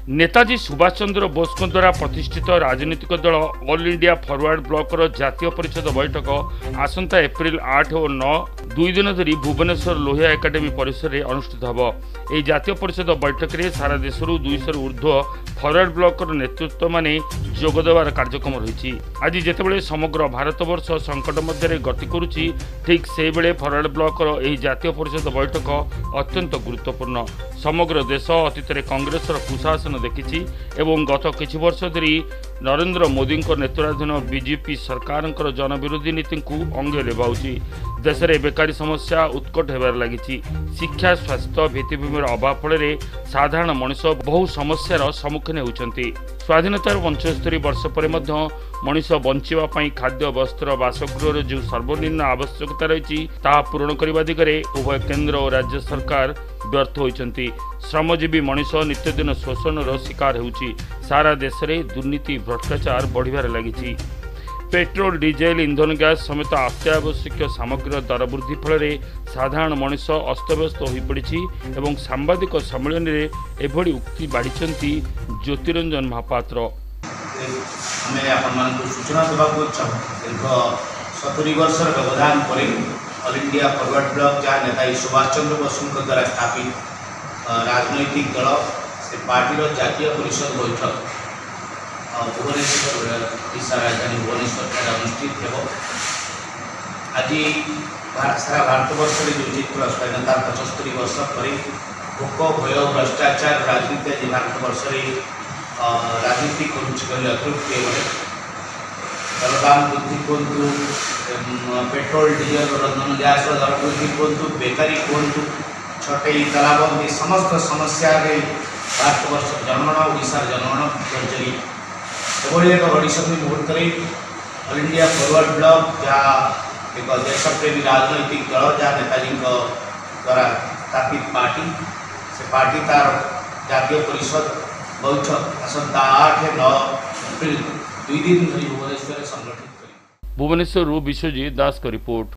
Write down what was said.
नेताजी सुभाष चंद्र बोस द्वारा प्रतिष्ठित राजनीतिक दल ऑल इंडिया फॉरवर्ड ब्लॉक जातीय परिषद बैठक आसंता एप्रिल 8 और 9 दुई दिन धरी भुवनेश्वर लोहिया एकाडेमी परिसर में अनुष्ठित होब। यह जातीय परिषद बैठक में सारा देश 200 ऊर्ध्व फॉरवर्ड ब्लॉक नेतृत्व माने जोगदेवार कार्यक्रम रही। आज जितेबाला समग्र भारतवर्ष संकट मध्य गति करुच्ची ठीक से बेले फॉरवर्ड ब्लॉक यह जातीय परिषद बैठक अत्यंत गुरुत्वपूर्ण। समग्र देश अतीत कांग्रेस कुशासन देखी एवं गत किछि वर्ष धरी नरेंद्र मोदी नेतृत्वाधीन बीजेपी सरकार जनविरोधी नीति को अंगे लेवाउछि। देश में बेकारी समस्या उत्कट होबार लगी। शिक्षा स्वास्थ्य भित्तिभूमिर अभाव फल साधारण मनीष बहु समस्यार सम्मुखीन होती। स्वाधीनतार 75 वर्ष पर मनीष बंचापी खाद्य वस्त्र बासगृह जो सर्वनिम्न आवश्यकता रही पूरण करने दिगरे उभय केंद्र और राज्य सरकार व्यर्थ होती। श्रमजीवी मनीष नित्यदिन शोषण शिकार होउछि। सारा देश में दुर्नीति भ्रष्टाचार बढ़िबार लगी। पेट्रोल डीजेल इंधन गैस समेत अत्यावश्यक सामग्री दर वृद्धि फल साधारण मनीष अस्तव्यस्त हो पड़ी एवं सांबादिक सम्मेलन में एभली उक्ति बाढ़ी ज्योतिरंजन महापात्र। सूचना देवाक चाहूँ दीर्घ 70 वर्ष व्यवधान पर ऑल इंडिया फॉरवर्ड ब्लॉक जहाँ नेताजी सुभाष चंद्र बोस द्वारा स्थापित राजनैतिक दल से पार्टी जातीय परिषद बैठक भुवनेश्वर ओडिशा राजधानी भुवनेश्वर अनुष्ठित हो। आज सारा भारतवर्ष में जो चित्र स्वाधीनता 75 वर्ष पर भोक भय भ्रष्टाचार राजनीति आज भारतवर्ष में राजनीति अतृप्ति दरदाम वृद्धि कहतु पेट्रोल डीजेल रंधन गैस दर वृद्धि कहतु बेकारी कहतु छटई तालाबंदी समस्त समस्या भारतवर्ष जनगण ओडिशार जनगण जर्जरी एभली एक घड़ी मुहूर्त ऑल इंडिया फॉरवर्ड ब्लॉक जहाँ एक देशप्रेमी राजनैतिक दल जहाँ नेताजी द्वारा स्थापित पार्टी से पार्टी तार जातीय परिषद बैठक आसंता 8-9 एप्रिल 2 दिन धरी भुवनेश्वर संगठित। भुवनेश्वर विश्वजीत दास का रिपोर्ट।